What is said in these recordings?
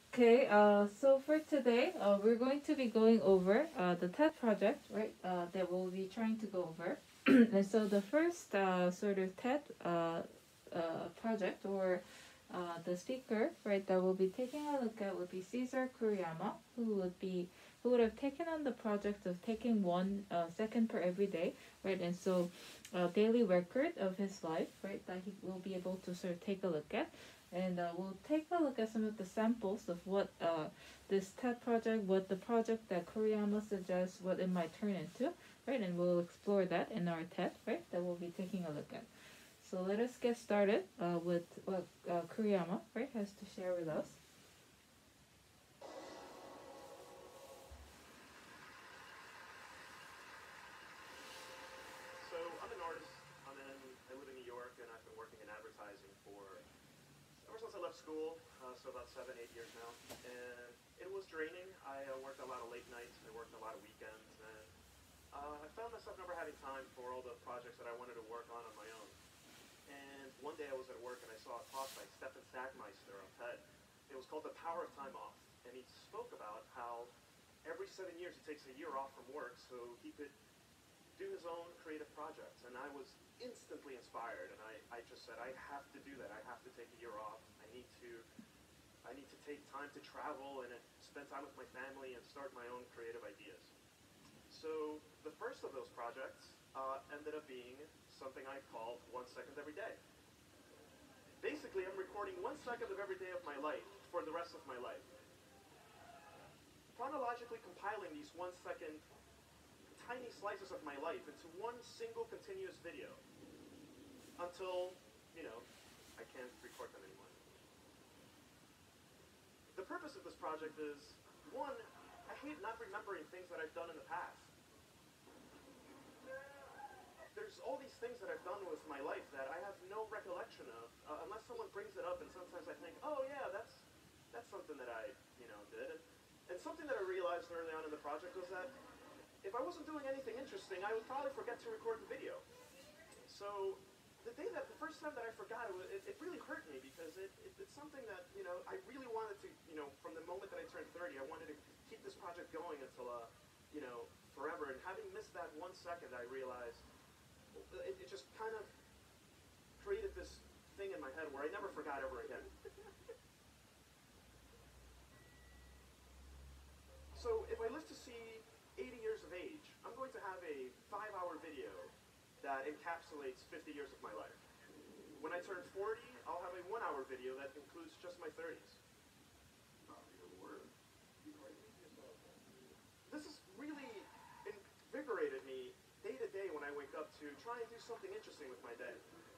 Okay, so for today, we're going to be going over the TED project, right? That we'll be trying to go over. And so the first sort of TED project or the speaker, right, that we'll be taking a look at would be Caesar Kuriyama, who would have taken on the project of taking 1 second per every day, right? And so daily record of his life, right, that he will be able to sort of take a look at. And we'll take a look at some of the samples of what this TED project, what the project that Kuriyama suggests, what it might turn into, right? And we'll explore that in our TED, right? That we'll be taking a look at. So let us get started with what Kuriyama, right, has to share with us. So I'm an artist. I live in New York, and I've been working in advertising for ever since I left school. So about 7, 8 years now. And it was draining. I worked a lot of late nights. I worked a lot of weekends, and I found myself never having time for all the projects that I wanted to work on my own. And one day I was at work and I saw a talk by Stefan Sackmeister on TED. It was called The Power of Time Off, and he spoke about how every 7 years he takes a year off from work so he could do his own creative projects. And I was instantly inspired, and I just said, I have to do that. I have to take a year off. I need to take time to travel and spend time with my family and start my own creative ideas. So the first of those projects ended up being something I called 1 second every day. Basically, I'm recording 1 second of every day of my life for the rest of my life, chronologically compiling these 1 second tiny slices of my life into one single continuous video until, you know, I can't record them anymore. The purpose of this project is, one, I hate not remembering things that I've done in the past. There's all these things that I've done with my life that I have no recollection of, unless someone brings it up, and sometimes I think, oh yeah, that's something that I, did. And something that I realized early on in the project was that if I wasn't doing anything interesting, I would probably forget to record the video. So the first time that I forgot, it really hurt me because it's something that, I really wanted to, from the moment that I turned 30, I wanted to keep this project going until, forever. And having missed that 1 second, I realized it just kind of created this thing in my head where I never forgot ever again. So if I live to see 80 years of age, I'm going to have a 5-hour video that encapsulates 50 years of my life. When I turn 40, I'll have a 1-hour video that includes just my 30s. This has really invigorated me day to day when I wake up to try and do something interesting with my day.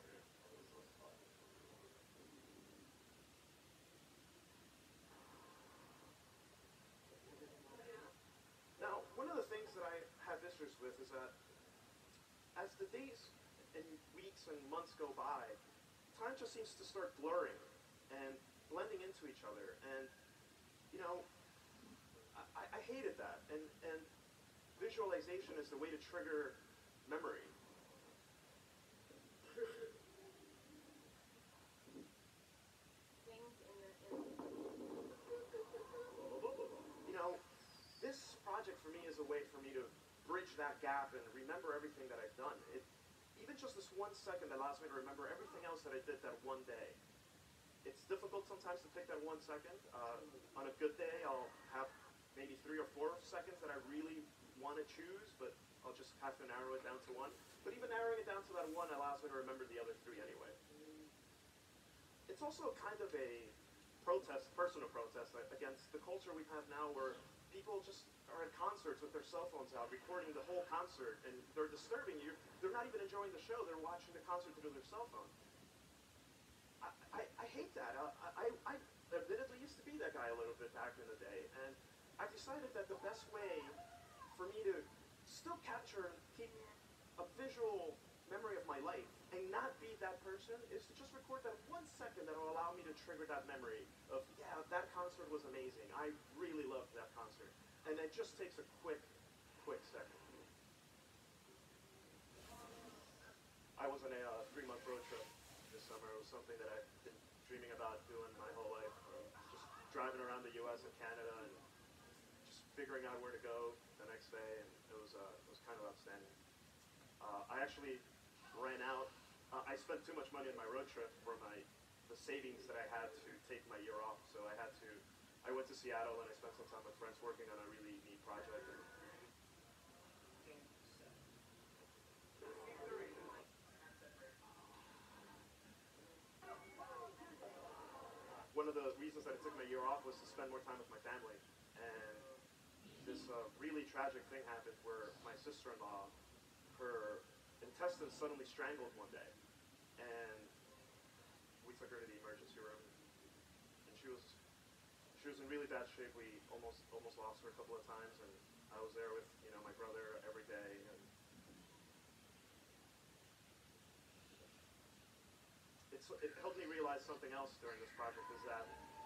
Now, one of the things that I have issues with is that as the days and weeks and months go by, time just seems to start blurring and blending into each other. And, I hated that. And visualization is the way to trigger memory. You know, this project for me is a way for me to bridge that gap and remember everything that I've done. Even just this 1 second allows me to remember everything else that I did that one day. It's difficult sometimes to pick that 1 second. On a good day, I'll have maybe 3 or 4 seconds that I really want to choose, but I'll just have to narrow it down to one. But even narrowing it down to that one allows me to remember the other three anyway. It's also kind of a personal protest against the culture we have now where people just are at concerts with their cell phones out, recording the whole concert, and they're disturbing you. They're not even enjoying the show. They're watching the concert through their cell phone. I hate that. I admittedly used to be that guy a little bit back in the day, and I've decided that the best way for me to still capture and keep a visual memory of my life and not be that person is to just record that 1 second that will allow me to trigger that memory of, yeah, that concert was amazing. I really loved that concert. And it just takes a quick second. I was on a 3-month road trip this summer. It was something that I've been dreaming about doing my whole life. Just driving around the U.S. and Canada and just figuring out where to go the next day, and it was kind of outstanding. I actually ran out. I spent too much money on my road trip for the savings that I had to take my year off. So I went to Seattle and I spent some time with friends working on a really neat project. And one of the reasons that I took my year off was to spend more time with my family. And this really tragic thing happened where my sister-in-law, her intestines suddenly strangled one day. And we took her to the emergency room. And she was in really bad shape. We almost lost her a couple of times. And I was there with, my brother every day. And it helped me realize something else during this project is that,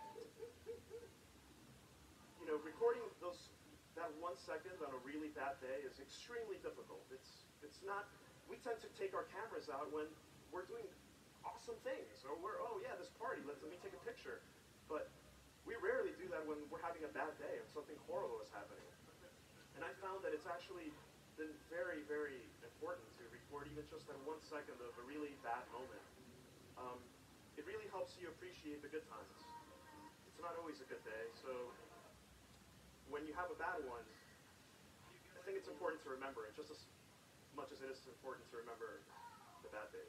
recording that 1 second on a really bad day is extremely difficult. It's not, we tend to take our cameras out when we're doing awesome things, or this party, let me take a picture. But we rarely do that when we're having a bad day and something horrible is happening. And I found that it's actually been very, very important to record even just that 1 second of a really bad moment. It really helps you appreciate the good times. It's not always a good day, so when you have a bad one, I think it's important to remember it just as much as it is important to remember the bad days.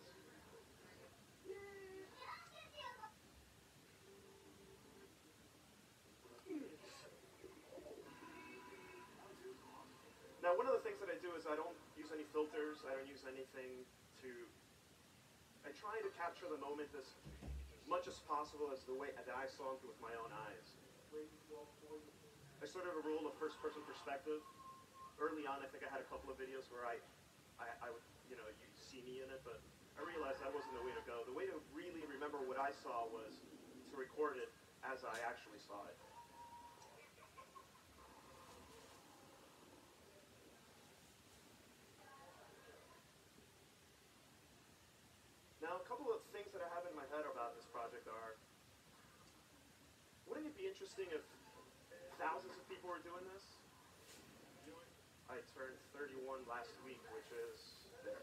Now, one of the things that I do is I don't use any filters. I don't use anything I try to capture the moment as much as possible as the way that I saw it with my own eyes. I sort of a rule of first-person perspective. Early on, I think I had a couple of videos where I would, you see me in it, but I realized that wasn't the way to go. The way to really remember what I saw was to record it as I actually saw it. Now, a couple of things that I have in my head about this project are, wouldn't it be interesting if thousands of people were doing this? I turned 31 last week, which is there.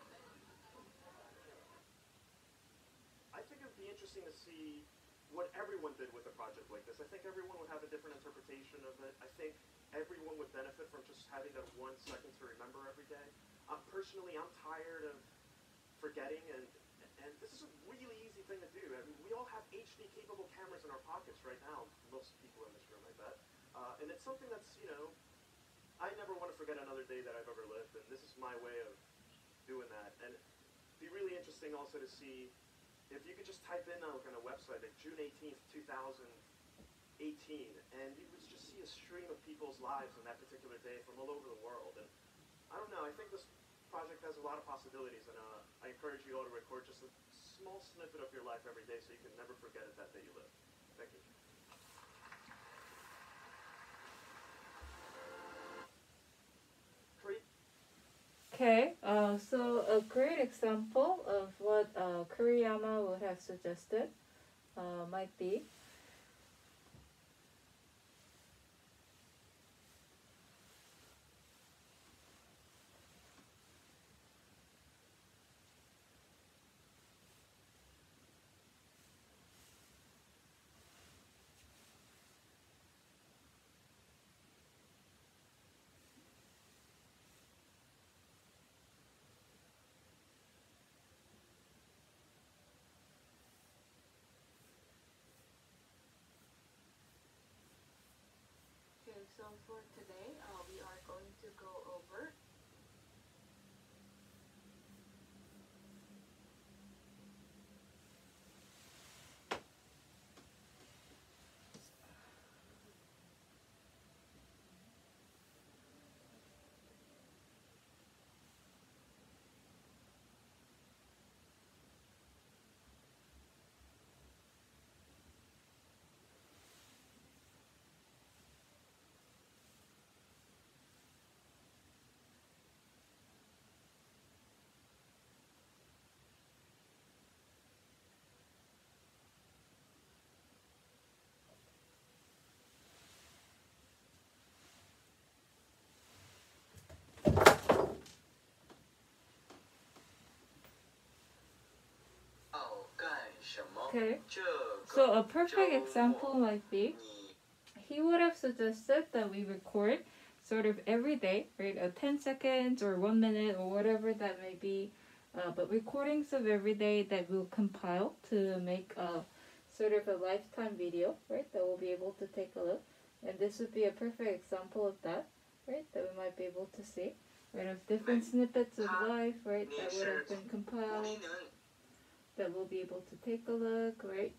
I think it would be interesting to see what everyone did with a project like this. I think everyone would have a different interpretation of it. I think everyone would benefit from just having that 1 second to remember every day. Personally, I'm tired of forgetting, and this is a really easy thing to do. I mean, we all have HD-capable cameras in our pockets right now, most people in this room, I bet. And it's something that's, I never want to forget another day that I've ever lived, and this is my way of doing that. And it'd be really interesting also to see, if you could just type in on a website, like June 18th, 2018, and you would just see a stream of people's lives on that particular day from all over the world. And I don't know, I think this project has a lot of possibilities, and I encourage you all to record just a small snippet of your life every day so you can never forget it that day you live. Thank you. Okay, so a great example of what Kuriyama would have suggested might be so for today, we are going to go over Okay. 这 So 个 a perfect 周 example 末 might be 你 he would have suggested that we record sort of every day, right? 10 seconds or 1 minute or whatever that may be, but recordings of every day that we'll compile to make a sort of a lifetime video, right? That we'll be able to take a look. And this would be a perfect example of that, right? That we might be able to see, right? Of different snippets of life, right? That would have been compiled, 우리는 that we'll be able to take a look, right?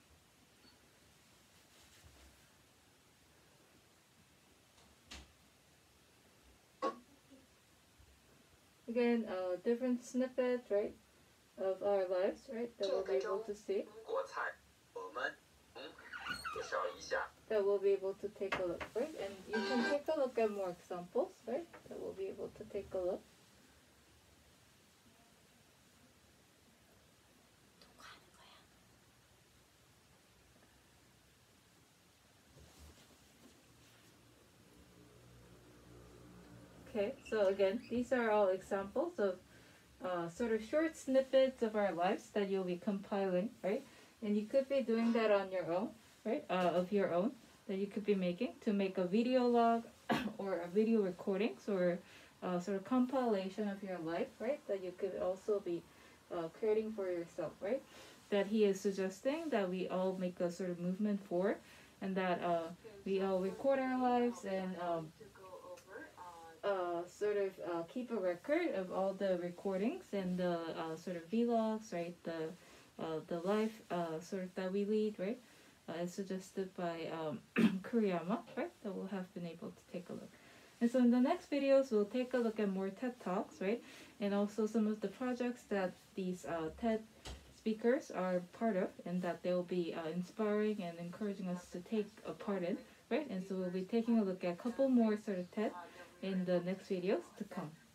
Again, different snippets, right, of our lives, right, that we'll be able to see, 中国菜，我们介绍一下。 that we'll be able to take a look, right? And you can take a look at more examples, right, that we'll be able to take a look. Okay, so again, these are all examples of sort of short snippets of our lives that you'll be compiling, right? And you could be doing that on your own, right? Of your own that you could be making to make a video log or a video recordings or sort of compilation of your life, right? That you could also be creating for yourself, right? That he is suggesting that we all make a sort of movement for, and that we all record our lives and sort of keep a record of all the recordings and the sort of vlogs, right? The life sort of that we lead, right? As suggested by Kuriyama, right? That we'll have been able to take a look. And so in the next videos, we'll take a look at more TED Talks, right? And also some of the projects that these TED speakers are part of, and that they'll be inspiring and encouraging us to take a part in, right? And so we'll be taking a look at a couple more sort of TED in the next videos to come.